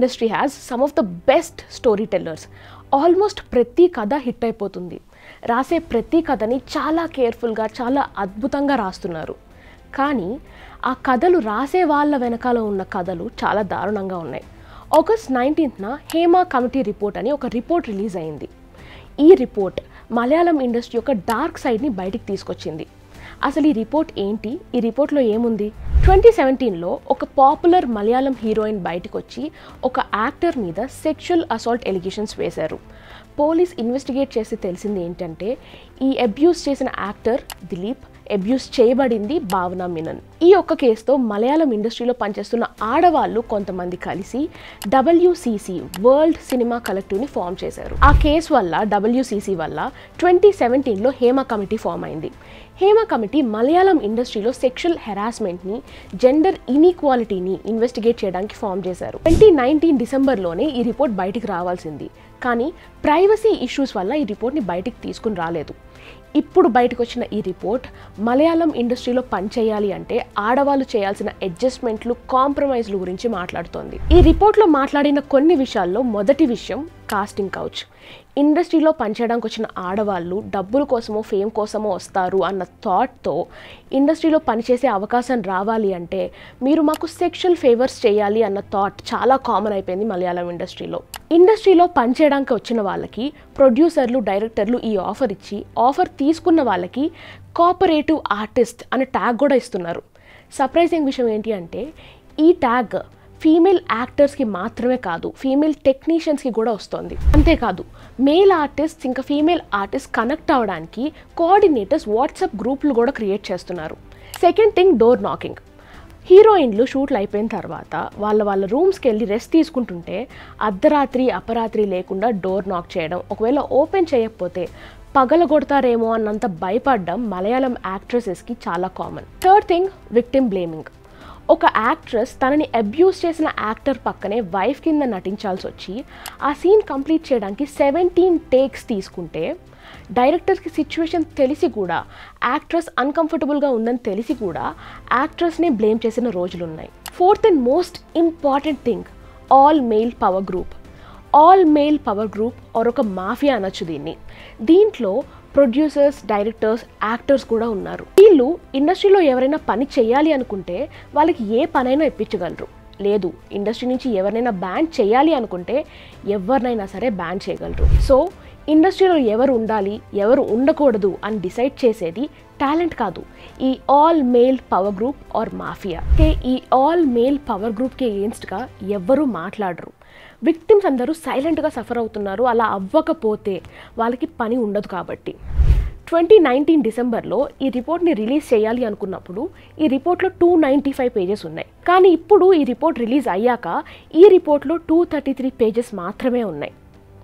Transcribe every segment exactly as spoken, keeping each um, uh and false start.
Industry has some of the best storytellers. Almost ప్రతి కథ hit అయిపోతుంది. రాసే ప్రతి కథని చాలా కేర్ఫుల్గా చాలా అద్భుతంగా రాస్తున్నారు. కానీ ఆ కథలు రాసే వాళ్ళ వెనకాల ఉన్న కథలు చాలా దారుణంగా ఉన్నాయి. ఆగస్ట్ నైన్టీన్త్న హేమ కమిటీ రిపోర్ట్ అని ఒక రిపోర్ట్ రిలీజ్ అయింది. ఈ రిపోర్ట్ మలయాళం ఇండస్ట్రీ యొక్క డార్క్ సైడ్ని బయటికి తీసుకొచ్చింది. అసలు ఈ రిపోర్ట్ ఏంటి, ఈ రిపోర్ట్లో ఏముంది? ట్వంటీ సెవెంటీన్లో ఒక పాపులర్ మలయాళం హీరోయిన్ బయటకు వచ్చి ఒక యాక్టర్ మీద సెక్షువల్ అసాల్ట్ ఎలిగేషన్స్ వేశారు. పోలీస్ ఇన్వెస్టిగేట్ చేసి తెలిసింది ఏంటంటే ఈ అబ్యూస్ చేసిన యాక్టర్ దిలీప్, అబ్యూస్ చేయబడింది భావన మీనన్. ఈ ఒక్క కేసుతో మలయాళం ఇండస్ట్రీలో పనిచేస్తున్న ఆడవాళ్ళు కొంతమంది కలిసి డబ్ల్యూసీసీ వరల్డ్ సినిమా కలెక్టివ్ని ఫామ్ చేశారు. ఆ కేసు వల్ల డబ్ల్యూసీసీ వల్ల ట్వంటీ సెవెంటీన్లో హేమ కమిటీ ఫామ్ అయింది. హేమ కమిటీ మలయాళం ఇండస్ట్రీలో సెక్షువల్ హెరాస్మెంట్ని, జెండర్ ఇన్ఈక్వాలిటీని ఇన్వెస్టిగేట్ చేయడానికి ఫామ్ చేశారు. ట్వంటీ నైన్టీన్ డిసెంబర్లోనే ఈ రిపోర్ట్ బయటికి రావాల్సింది. కానీ ప్రైవసీ ఇష్యూస్ వల్ల ఈ రిపోర్ట్ని బయటికి తీసుకుని రాలేదు. ఇప్పుడు బయటకు వచ్చిన ఈ రిపోర్ట్ మలయాళం ఇండస్ట్రీలో పనిచేయాలి అంటే ఆడవాళ్ళు చేయాల్సిన అడ్జస్ట్మెంట్లు, కాంప్రమైజ్లు గురించి మాట్లాడుతోంది. ఈ రిపోర్ట్లో మాట్లాడిన కొన్ని విషయాల్లో మొదటి విషయం కాస్టింగ్ కౌచ్. ఇండస్ట్రీలో పనిచేయడానికి వచ్చిన ఆడవాళ్ళు డబ్బుల కోసమో ఫేమ్ కోసమో వస్తారు అన్న థాట్తో ఇండస్ట్రీలో పనిచేసే అవకాశం రావాలి అంటే మీరు మాకు సెక్షువల్ ఫేవర్స్ చేయాలి అన్న థాట్ చాలా కామన్ అయిపోయింది మలయాళం ఇండస్ట్రీలో. ఇండస్ట్రీలో పనిచేయడానికి వచ్చిన వాళ్ళకి ప్రొడ్యూసర్లు, డైరెక్టర్లు ఈ ఆఫర్ ఇచ్చి ఆఫర్ తీసుకున్న వాళ్ళకి కోఆపరేటివ్ ఆర్టిస్ట్ అనే ట్యాగ్ కూడా ఇస్తున్నారు. సర్ప్రైజింగ్ విషయం ఏంటి అంటే ఈ ట్యాగ్ ఫీమేల్ యాక్టర్స్కి మాత్రమే కాదు, ఫీమేల్ టెక్నీషియన్స్కి కూడా వస్తుంది. అంతేకాదు మేల్ ఆర్టిస్ట్ ఇంకా ఫీమేల్ ఆర్టిస్ట్ కనెక్ట్ అవ్వడానికి కోఆర్డినేటర్స్ వాట్సాప్ గ్రూపులు కూడా క్రియేట్ చేస్తున్నారు. Second thing, door knocking. హీరోయిన్లు షూట్లు అయిపోయిన తర్వాత వాళ్ళ వాళ్ళ రూమ్స్కి వెళ్ళి రెస్ట్ తీసుకుంటుంటే అర్ధరాత్రి అపరాత్రి లేకుండా డోర్ నాక్ చేయడం, ఒకవేళ ఓపెన్ చేయకపోతే పగలగొడతారేమో అన్నంత భయపడడం మలయాళం యాక్ట్రెసెస్కి చాలా common. Third thing, victim blaming. ఒక యాక్ట్రెస్ తనని అబ్యూస్ చేసిన యాక్టర్ పక్కనే వైఫ్ కింద నటించాల్సి వచ్చి ఆ సీన్ కంప్లీట్ చేయడానికి సెవెంటీన్ టేక్స్ తీసుకుంటే డైరెక్టర్కి సిచ్యువేషన్ తెలిసి కూడా, యాక్ట్రెస్ అన్కంఫర్టబుల్గా ఉందని తెలిసి కూడా యాక్ట్రెస్ని బ్లేమ్ చేసిన రోజులు ఉన్నాయి. Fourth and most important thing, all male power group. All male power group or ఒక మాఫియా అనొచ్చు దీన్ని. దీంట్లో ప్రొడ్యూసర్స్, డైరెక్టర్స్, యాక్టర్స్ కూడా ఉన్నారు. వీళ్ళు ఇండస్ట్రీలో ఎవరైనా పని చేయాలి అనుకుంటే వాళ్ళకి ఏ పనైనా ఇప్పించగలరు. లేదు, ఇండస్ట్రీ నుంచి ఎవరినైనా బ్యాన్ చేయాలి అనుకుంటే ఎవరినైనా సరే బ్యాన్ చేయగలరు. సో ఇండస్ట్రీలో ఎవరు ఉండాలి, ఎవరు ఉండకూడదు అని డిసైడ్ చేసేది టాలెంట్ కాదు, ఈ all male power group or mafia. ఈ ఆల్ మేల్ పవర్ గ్రూప్కి ఎగెన్స్ట్గా ఎవ్వరూ మాట్లాడరు. విక్టిమ్స్ అందరూ సైలెంట్గా సఫర్ అవుతున్నారు. అలా అవ్వకపోతే వాళ్ళకి పని ఉండదు కాబట్టి. ట్వంటీ నైన్టీన్ డిసెంబర్లో ఈ రిపోర్ట్ని రిలీజ్ చేయాలి అనుకున్నప్పుడు ఈ రిపోర్ట్లో టూ నైంటీ ఫైవ్ పేజెస్ ఉన్నాయి. కానీ ఇప్పుడు ఈ రిపోర్ట్ రిలీజ్ అయ్యాక ఈ రిపోర్ట్లో టూ థర్టీ త్రీ పేజెస్ మాత్రమే ఉన్నాయి.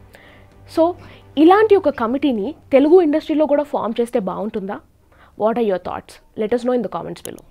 సో ఇలాంటి ఒక కమిటీని తెలుగు ఇండస్ట్రీలో కూడా ఫామ్ చేస్తే బాగుంటుందా? What are your thoughts? Let us know in the comments below.